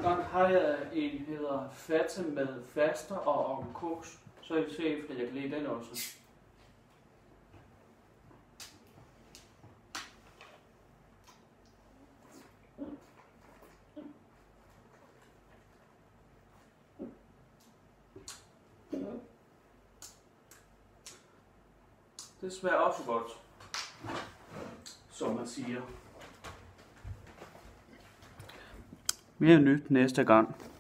gang har jeg en, hedder Fata med faster og onkel Koks. Så jeg vil se, efter jeg kan lide den også. Det smager også godt, som man siger. Mere nyt næste gang.